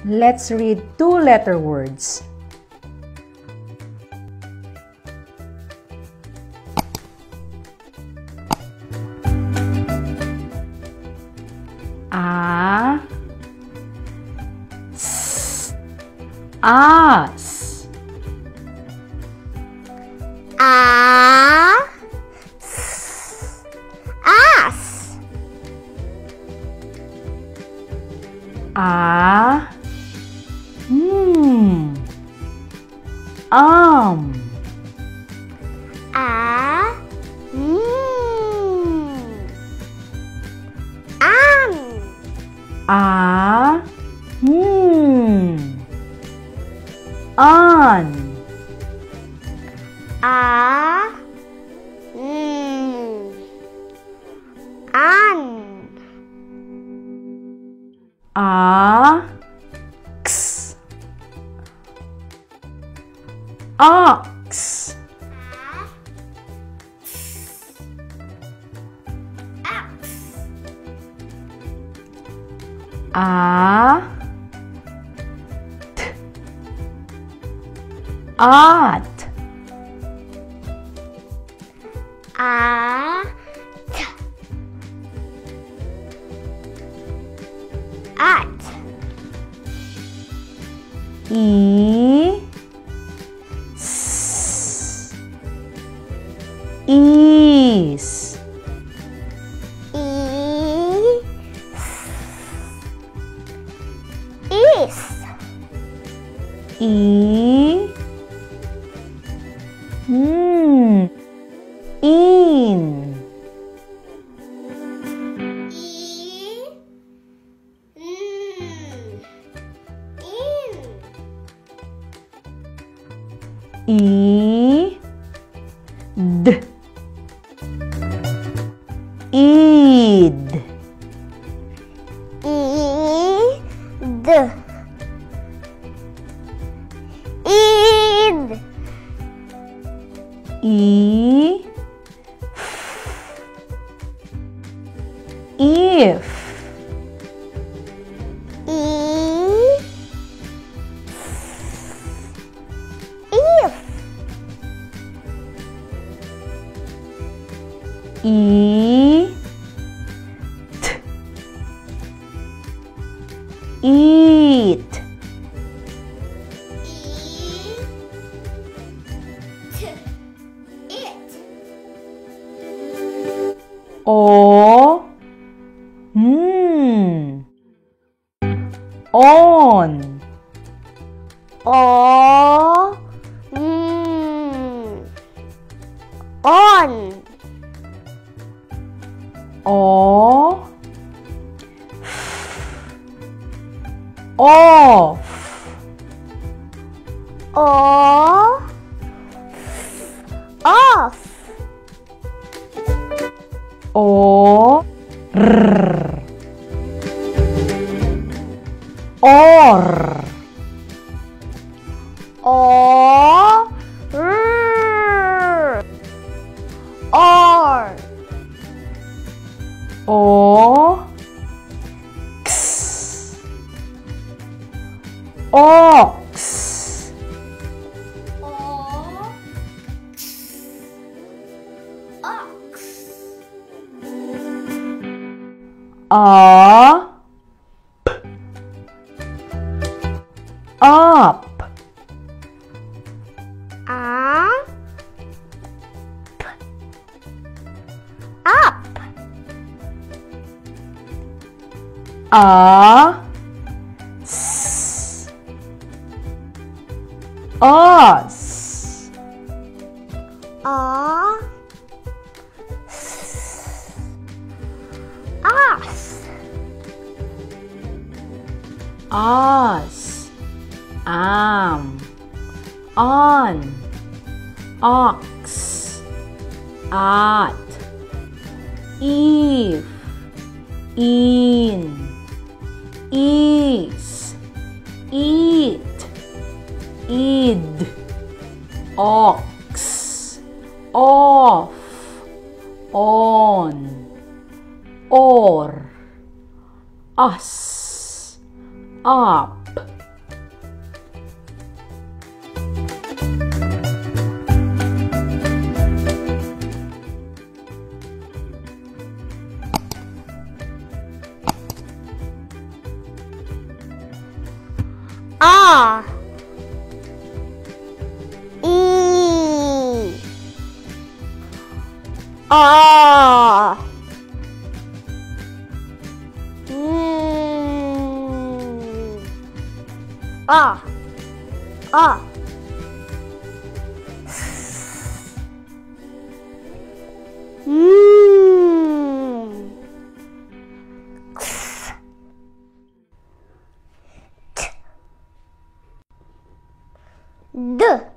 Let's read two-letter words. A, s, as. A, s, as. A, am. A, am. A, an. A, an. A, x. Ox. A, t. At. A, t. At. E, s. Ease. Is. E, in. E, d. Eid. Id. Id. E, if. If. E, t. Eat. It. O, on. O, on. O, off. O, off. O, r. Or. O, r. Or. O, x. Ox. Ox. Up. Up. Up. Up. Us. Us. Us. Us. Am. On. Ox. At. If. In. Is. Eat. Id. Ox. Off. On. Or. Us. Up. A. E. A. A. A. D.